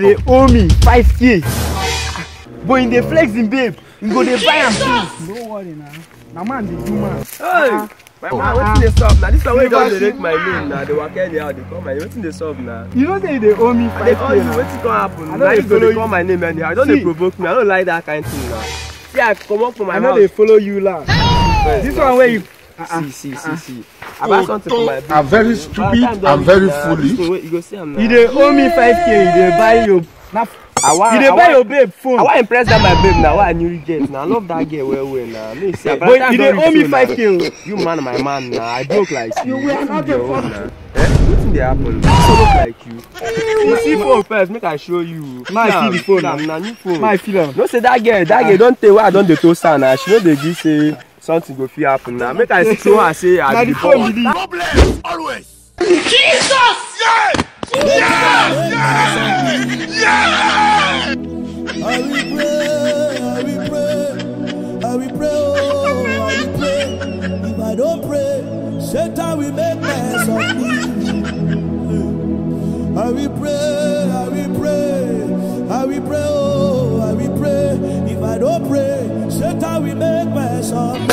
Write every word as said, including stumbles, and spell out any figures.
they owe me five K. But in the flexing, babe, you go they buy am too. Don't worry now. Now man, they do man. Hey! My man, what's in the sub now? This is where you don't rate my name now. They work anyhow, they call my name. What's in the sub now? You don't say they owe me And they five call K. you, what's gonna happen? I Now you don't go follow they call you. my name anyhow. Don't See. they provoke me. I don't like that kind of thing now. See, I come up from my I know house. they follow you lah. This one where you See, see, see, see. I buy something for my baby. I'm very stupid. I'm very foolish. You go see him now. you they owe me five K, you they buy your now. I want, You they I buy want, your babe phone. I want to impress that my babe now. Why I new get now? I love that girl well well now. Me say, But you they owe me five K. You man, my man now. I broke like you. You were not the Your own now. Eh? What's they happen? So look like you. You see phone first. Make I show you. Ma, I see the phone now. now. Now new phone. My feel. No say that girl. That girl don't tell why I don't dey toast her now. She know dey give say something go fit happen now. Make I show her say I Now be the phone be No bless always. I will pray, I will pray, I will pray, oh, I will pray. If I don't pray, Satan will make mess of me. I will pray, I will pray, I will pray, oh, I will pray. If I don't pray, Satan will make mess of me.